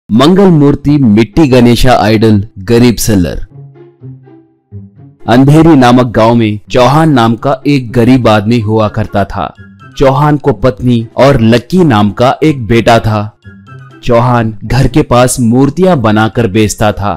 मंगल मूर्ति मिट्टी गणेशा आइडल गरीब सेलर। अंधेरी नामक गांव में चौहान नाम का एक गरीब आदमी हुआ करता था। चौहान को पत्नी और लक्की नाम का एक बेटा था। चौहान घर के पास मूर्तियां बनाकर बेचता था।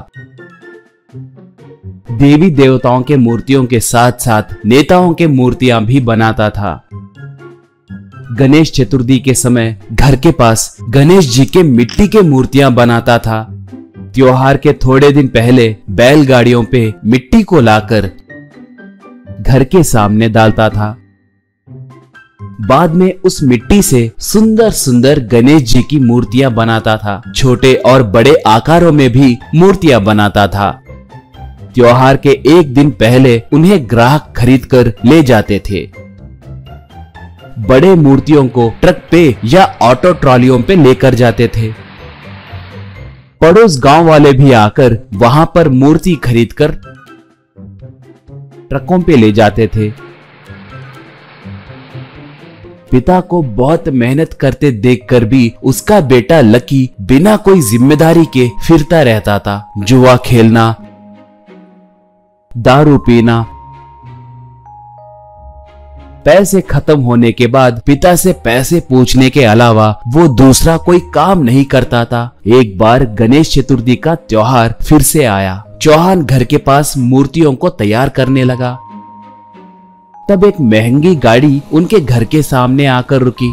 देवी देवताओं के मूर्तियों के साथ साथ नेताओं के मूर्तियां भी बनाता था। गणेश चतुर्थी के समय घर के पास गणेश जी के मिट्टी के मूर्तियां बनाता था। त्योहार के थोड़े दिन पहले बैलगाड़ियों पे मिट्टी को लाकर घर के सामने डालता था। बाद में उस मिट्टी से सुंदर सुंदर गणेश जी की मूर्तियां बनाता था। छोटे और बड़े आकारों में भी मूर्तियां बनाता था। त्योहार के एक दिन पहले उन्हें ग्राहक खरीद कर ले जाते थे। बड़े मूर्तियों को ट्रक पे या ऑटो ट्रॉलियों पे लेकर जाते थे। पड़ोस गांव वाले भी आकर वहां पर मूर्ति खरीदकर ट्रकों पे ले जाते थे। पिता को बहुत मेहनत करते देखकर भी उसका बेटा लकी बिना कोई जिम्मेदारी के फिरता रहता था। जुआ खेलना, दारू पीना। पैसे खत्म होने के बाद पिता से पैसे पूछने के अलावा वो दूसरा कोई काम नहीं करता था। एक बार गणेश चतुर्थी का त्योहार फिर से आया। चौहान घर के पास मूर्तियों को तैयार करने लगा। तब एक महंगी गाड़ी उनके घर के सामने आकर रुकी।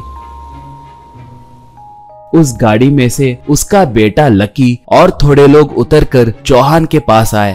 उस गाड़ी में से उसका बेटा लकी और थोड़े लोग उतरकर चौहान के पास आए।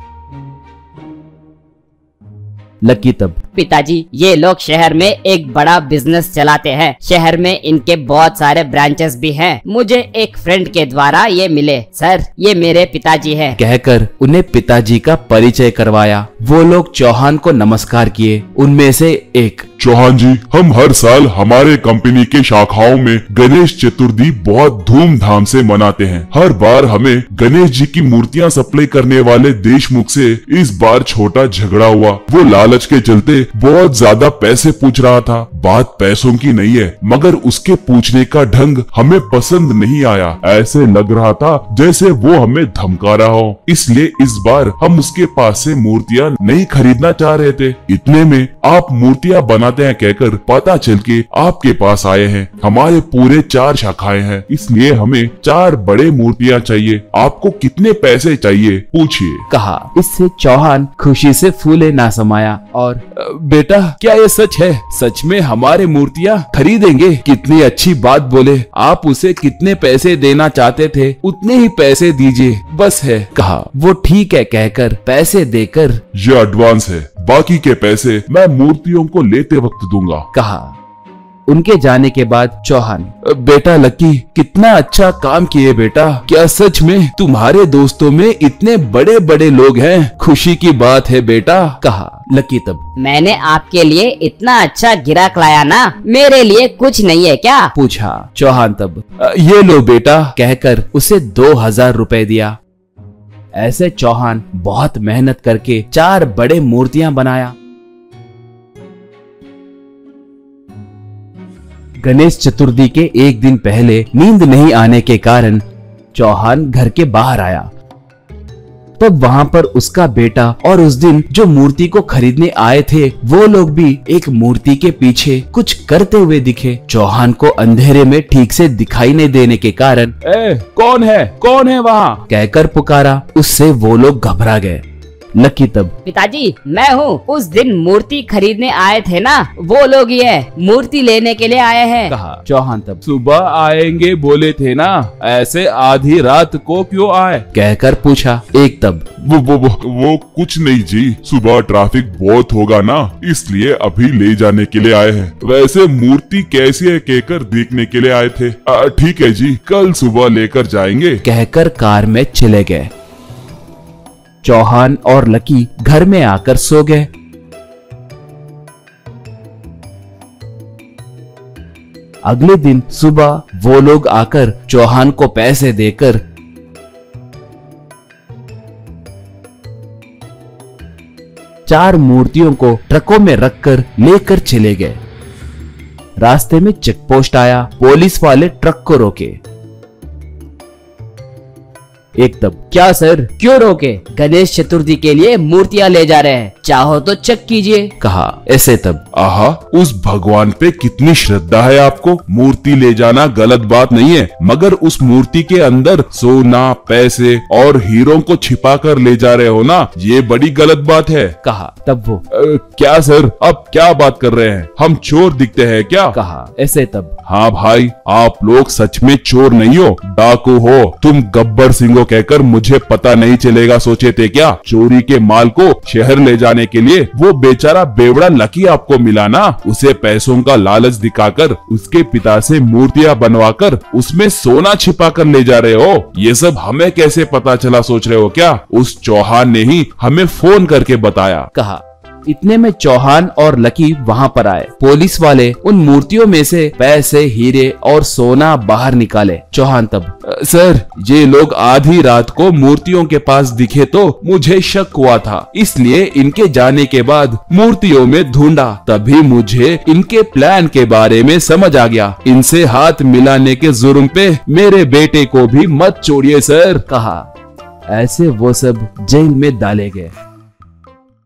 लकी तब, पिताजी, ये लोग शहर में एक बड़ा बिजनेस चलाते हैं। शहर में इनके बहुत सारे ब्रांचेस भी हैं। मुझे एक फ्रेंड के द्वारा ये मिले। सर, ये मेरे पिताजी हैं। कहकर उन्हें पिताजी का परिचय करवाया। वो लोग चौहान को नमस्कार किए। उनमें से एक, चौहान जी, हम हर साल हमारे कंपनी के शाखाओं में गणेश चतुर्थी बहुत धूमधाम से मनाते हैं। हर बार हमें गणेश जी की मूर्तियां सप्लाई करने वाले देशमुख से इस बार छोटा झगड़ा हुआ। वो लालच के चलते बहुत ज्यादा पैसे पूछ रहा था। बात पैसों की नहीं है, मगर उसके पूछने का ढंग हमें पसंद नहीं आया। ऐसे लग रहा था जैसे वो हमें धमका रहा हो। इसलिए इस बार हम उसके पास से मूर्तियां नहीं खरीदना चाह रहे थे। इतने में आप मूर्तियां बनाते हैं कहकर पता चल के आपके पास आए हैं। हमारे पूरे 4 शाखाएं हैं, इसलिए हमें 4 बड़े मूर्तियां चाहिए। आपको कितने पैसे चाहिए पूछिए, कहा। इससे चौहान खुशी से फूले ना समाया और, बेटा, क्या ये सच है? सच में हमारे मूर्तियां खरीदेंगे? कितनी अच्छी बात बोले। आप उसे कितने पैसे देना चाहते थे उतने ही पैसे दीजिए, बस है, कहा। वो ठीक है कहकर पैसे देकर, ये एडवांस है, बाकी के पैसे मैं मूर्तियों को लेते वक्त दूंगा, कहा। उनके जाने के बाद चौहान, बेटा लकी, कितना अच्छा काम किए बेटा। क्या सच में तुम्हारे दोस्तों में इतने बड़े बड़े लोग हैं? खुशी की बात है बेटा, कहा। लकी तब, मैंने आपके लिए इतना अच्छा गिराक लाया ना, मेरे लिए कुछ नहीं है क्या? पूछा। चौहान तब, ये लो बेटा, कहकर उसे 2000 रुपए दिया। ऐसे चौहान बहुत मेहनत करके 4 बड़े मूर्तियां बनाया। गणेश चतुर्थी के एक दिन पहले नींद नहीं आने के कारण चौहान घर के बाहर आया। तब वहां पर उसका बेटा और उस दिन जो मूर्ति को खरीदने आए थे वो लोग भी एक मूर्ति के पीछे कुछ करते हुए दिखे। चौहान को अंधेरे में ठीक से दिखाई नहीं देने के कारण, कौन है वहाँ? कहकर पुकारा। उससे वो लोग घबरा गए। लकी तब, पिताजी, मैं हूँ। उस दिन मूर्ति खरीदने आए थे ना, वो लोग ही है, मूर्ति लेने के लिए आए हैं, कहा। चौहान तब, सुबह आएंगे बोले थे ना, ऐसे आधी रात को क्यों आए? कहकर पूछा। एक तब, वो कुछ नहीं जी, सुबह ट्रैफिक बहुत होगा ना, इसलिए अभी ले जाने के लिए आए हैं। वैसे मूर्ति कैसी है कहकर देखने के लिए आए थे। ठीक है जी, कल सुबह लेकर जाएंगे, कहकर कार में चले गए। चौहान और लकी घर में आकर सो गए। अगले दिन सुबह वो लोग आकर चौहान को पैसे देकर 4 मूर्तियों को ट्रकों में रखकर लेकर चले गए। रास्ते में चेक पोस्ट आया। पुलिस वाले ट्रक को रोके। एक तब, क्या सर? क्यों रोके? गणेश चतुर्थी के लिए मूर्तियाँ ले जा रहे हैं, चाहो तो चेक कीजिए। कहा। ऐसे तब, आहा, उस भगवान पे कितनी श्रद्धा है आपको। मूर्ति ले जाना गलत बात नहीं है, मगर उस मूर्ति के अंदर सोना, पैसे और हीरों को छिपा कर ले जा रहे हो ना, ये बड़ी गलत बात है। कहा। तब वो, क्या सर, अब क्या बात कर रहे हैं? हम चोर दिखते हैं क्या? कहा। ऐसे तब, हाँ भाई, आप लोग सच में चोर नहीं हो, डाकू हो। तुम गब्बर सिंह कहकर मुझे पता नहीं चलेगा सोचे थे क्या? चोरी के माल को शहर ले जाने के लिए वो बेचारा बेवड़ा लकी आपको मिला ना, उसे पैसों का लालच दिखाकर उसके पिता से मूर्तियां बनवाकर उसमें सोना छिपा कर ले जा रहे हो। ये सब हमें कैसे पता चला सोच रहे हो क्या? उस चौहान ने ही हमें फोन करके बताया। कहा। इतने में चौहान और लकी वहाँ पर आए। पुलिस वाले उन मूर्तियों में से पैसे, हीरे और सोना बाहर निकाले। चौहान तब, सर, ये लोग आधी रात को मूर्तियों के पास दिखे तो मुझे शक हुआ था, इसलिए इनके जाने के बाद मूर्तियों में ढूंढा, तभी मुझे इनके प्लान के बारे में समझ आ गया। इनसे हाथ मिलाने के जुर्म पे मेरे बेटे को भी मत छोड़िए सर। कहा। ऐसे वो सब जेल में डाले गए।